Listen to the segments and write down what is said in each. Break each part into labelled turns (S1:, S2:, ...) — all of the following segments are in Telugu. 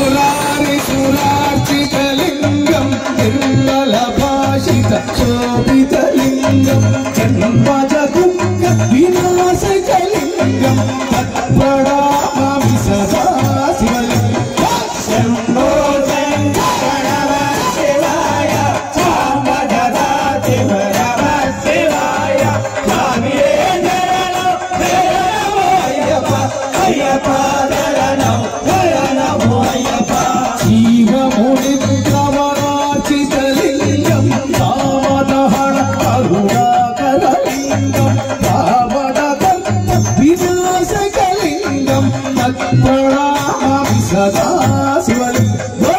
S1: మురారి సురార్చితలింగం నిర్మల భాషిత శోభితలింగం జన్మజ దుఃఖ వినాశకలింగం తత్ప్రణామి సదా శివలింగం శంభో శంకర శివాయ సాంబధదా శివ నమ శివాయ స్వామియే శరణం శరణమో అయ్యప్ప అయ్యప్ప శరణం శరణమో అయ్యప్ప జీవమునిద్రవరార్చితలింగం కామదహన కరుణాకరలింగం కామదకర్త వినాశకలింగం తత్ప్రణామి సదా శివలింగం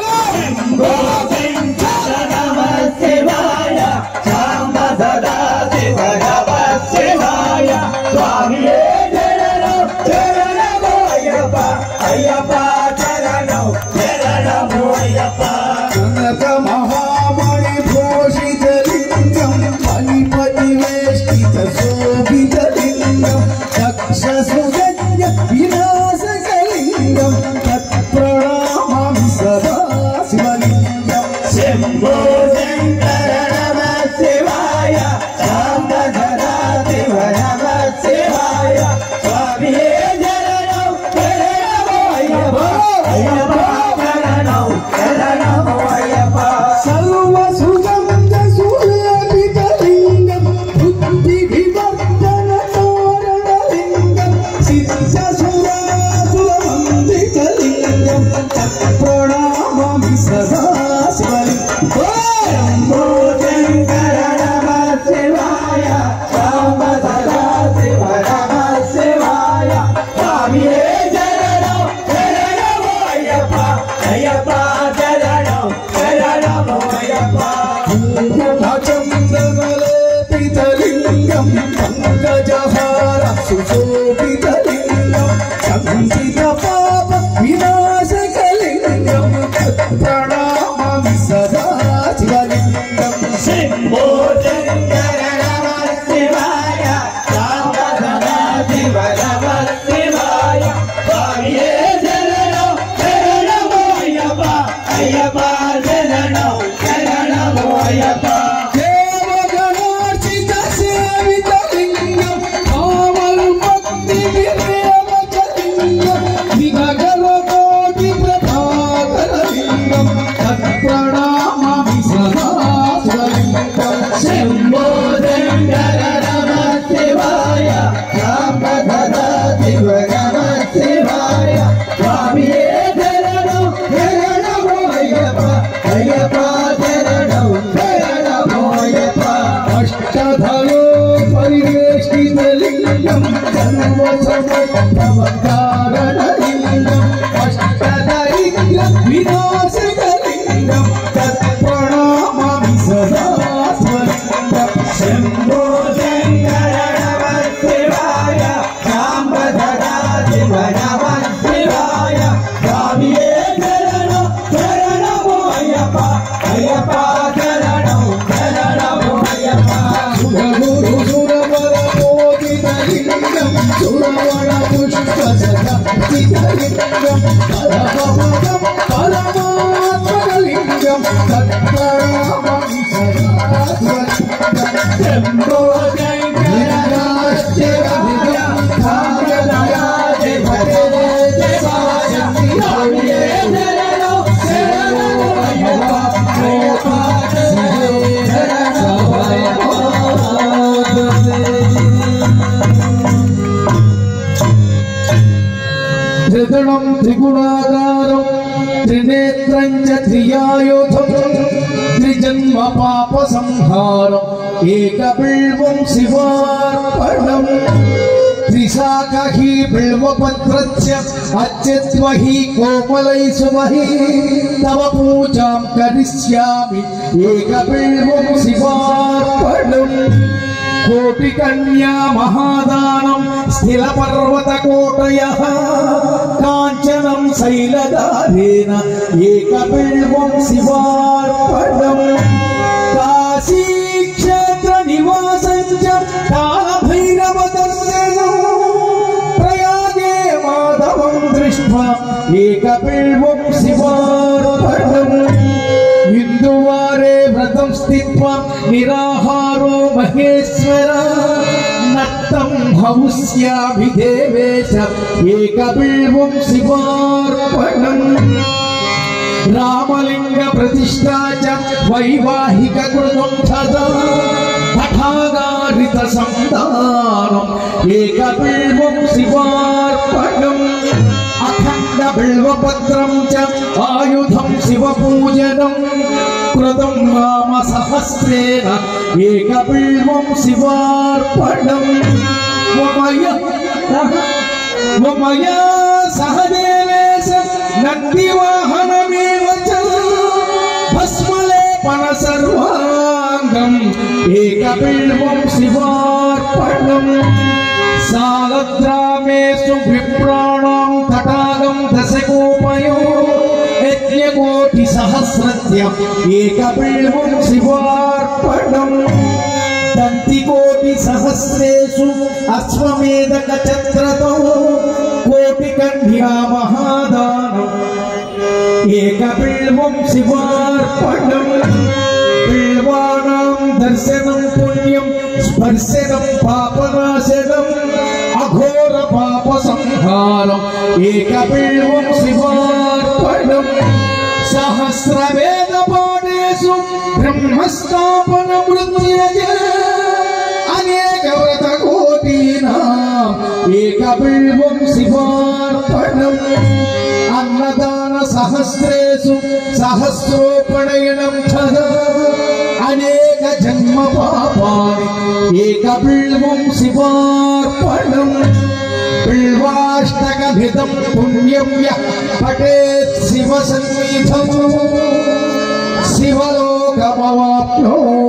S1: శంకర నమ శివాయ సాంబధదా శివ నమ శివాయ స్వామియే శరణం శరణమో అయ్యప్ప అయ్యప్ప శరణం శరణమో అయ్యప్ప కనక మహామణి భూషితలింగం మణిపతి వేష్టిత శోభితలింగం దక్ష సుజన్య వినాశకలింగం తత్ప్రణామి సదా శివలింగం శంభో శంకర నమ శివాయ సాంబధదా శివ నమ శివాయ స్వామియే శరణం శరణమో అయ్యప్ప అయ్యప్ప శరణం శరణమో అయ్యప్ప సర్వ సుగంధ సులేపితలింగం బుద్ధి వివర్ధన తోరణలింగం సిద్ధ సురాసురవందితలింగం తత్ప్రణామి సదా శివలింగం శంభో శంకర నమ శివాయ సాంబధదా శివ నమ శివాయ స్వామియే శరణం శరణమో అయ్యప్ప అయ్యప్ప శరణం శరణమో అయ్యప్ప చంద్రమలేపితలింగం పంకజహార సుశోభితలింగం సంచిత పాప వినాశకలింగం తత్ప్రణామి సదా శివలింగం శంభో శంకర నమ శివాయ సాంబధదా శివ నమ శివాయ స్వామియే శరణం శరణమో అయ్యప్ప అయ్యప్ప శరణం శరణమో అయ్యప్ప దేవగణార్చిత సేవితలింగం కామలు భక్తి విరేమచలింగం విగగల కోటి ప్రభాకరలింగం తత్ప్రణామి సదా శివలింగం శంభో శంకర నమ శివాయ సాంబధదా శివ నమ శివాయ స్వామియే శరణం శరణమో అయ్యప్ప అయ్యప్ప శరణం శరణమో అయ్యప్ప అష్టధలో పరివేష్టితలింగం జన్మ సమకారణలింగం అష్టదరిద్ర వినాశకలింగం తత్ప్రణామి సదా శివలింగం శంభో శంకర నమ శివాయ సాంబధదా శివ నమ శివాయ స్వామియే శరణం శరణమో అయ్యప్ప అయ్యప్ప శరణం శరణమో అయ్యప్ప సురగురు సురవర మోదితలింగం సురవర పుష్ప సదాలింగం పరమపదం పరమాత్మలింగం తత్ప్రణామి సదా శివలింగం శంభో శంకర నమ శివాయ సాంబధదా శివ నమ శివాయ స్వామియే శరణం శరణమో అయ్యప్ప అయ్యప్ప శరణమో అయ్యప్ప త్రిగుణం త్రిగుణాకారం త్రినేత్రం చ త్రియాయుధం త్రిజన్మ పాప సంహారం ఏకబిల్వం శివార్పణం త్రిశాఖీ బిల్వపత్రస్య అత్యత్వహి కోమలై సుమహి తవ పూజాం కరిష్యామి ఏకబిల్వం శివార్పణం కోటి కన్యా మహాదానం స్థిల పర్వత కోటయః కాంచనం శైలదారేణ ఏకబిల్వం శివార్పణం కాశీ క్షేత్ర నివాసం చ కాలభైరవ దర్శనం ప్రయాగే మాధవం దృష్ట్వా ఏకబిల్వం శివా भवुष्याभिदेवेश एकबिल्वं शिवार्पणम् रामलिंग प्रतिष्ठा च वैवाहिक कृतं तदा तथागारित संधानम् एकबिल्वं शिवार्पणम् अखंड बिल्वपत्रं च आयुधं शिवपूजनं कृतं नाम सहस्रेण एकबिल्वं शिवार्पणम् मया सहदेवेश नन्दिवाहनमेव च भस्मलेपन सर्वाङ्गम् एकबिल्वं शिवार्पणम् सालग्रामेषु विप्राणां तटागं दशकोपयो यज्ञकोटिसहस्रत्यम् एकबिल्वं शिवार्पणम् दन्तिकोटिसहस्रेषु अश्वमेधकचक्रतौ कोटिकन्या महादानम् एकबिल्वं शिवार्पणम् बिल्वानां दर्शनं पुण्यं स्पर्शनं पापनाशनम् अघोर पापसंहारम् एकबिल्वं शिवार्पणम् सहस्रवेदपाठेषु ब्रह्मस्थापनमृत्यज अनेकव्रतकोटीनाम् एकबिल्वं शिवार्पणम् अन्नदान सहस्रेषु सहस्रोपनयनं तदा अनेक जन्म पापानि एकबिल्वं शिवार्पणम् बिल्वाष्टकभिदं पुण्यं यः पठेत् शिवसन्निधम् शिवलोकमवाप्नोति